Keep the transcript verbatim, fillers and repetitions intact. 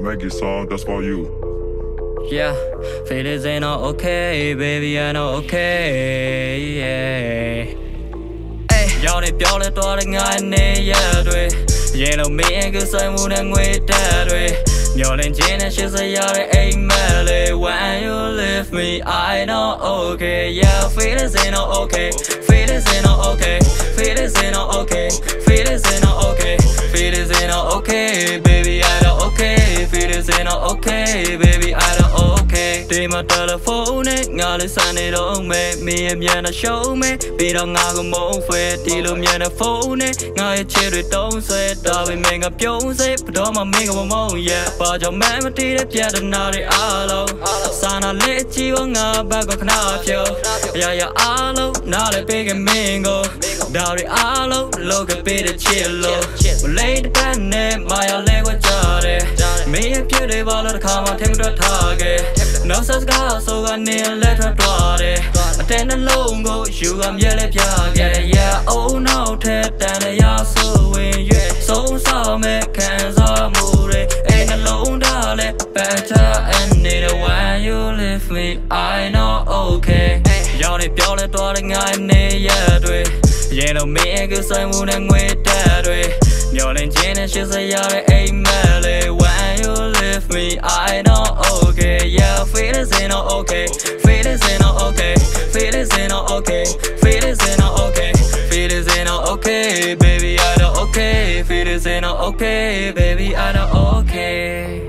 make a song just for you. Yeah, feelings ain't all okay, baby, I know okay, yeah. Hey, y'all theyပြောလဲတော့ငါနေရတွေရင်လုံးမင်းကဆိုင်မှုနဲ့ငွေတက်တွေမျောလင်းခြင်းနဲ့ရှစ်စရတဲ့အိမ်မက်လေး When you leave me I know okay, yeah, feelings ain't all okay, feelings ain't all okay, feelings ain't all okay, feelings ain't all okay, feelings ain't all okay, baby, I know okay, feelings ain't all okay, baby, I know okay. Day my telephone ngà lên xa này đâu mẹ mi em nhận là show mẹ vì đâu ngà có mong phê thì luôn nhận là phố nè ngà chơi rồi đông xe ta vì mình gặp dấu xếp đó mà mình không mong yeah và cho mẹ mà đi đẹp gia đình nào để alo xa nào lẽ chỉ có ngà ba con khá phiêu yeah yeah alo nào để biết cái mình go đào để alo lâu cái biết để chia lô lấy được cái nè mà ya lấy qua chờ để mi em chơi để vào là khám mà thêm rất thà ghê nó sẽ có số gan nè lấy thật đoà để tên nó lâu ngô you am yeah let ya yeah yeah oh no thế tên là ya so when you so sao mẹ can't so move ain't alone darling better and need a when you leave me I know okay y'all điပြောလဲတော့ငါနေရတွေရင်တော့မင်းကဆိုင်မှုနဲ့ငွေတက်တွေမျောလင်းခြင်းနဲ့ရှစ်စရတဲ့အိမ်မက်လေး When you leave me I know okay, yeah, feelings ain't all okay, feelings ain't all okay, feelings ain't all okay, feelings ain't all okay, feelings ain't all okay, baby, I know okay, feelings ain't all okay, baby, I know okay.